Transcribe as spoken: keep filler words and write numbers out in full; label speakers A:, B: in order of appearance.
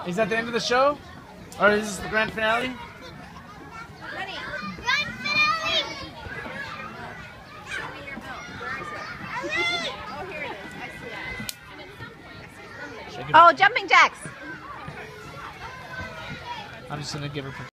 A: Is that the end of the show? Or is this the grand finale?
B: Ready. Grand finale! Show me your milk. Where is it? Oh, here it is. I see that.
A: Shake it
C: Oh,
A: up.
C: jumping jacks.
A: I'm just gonna give her.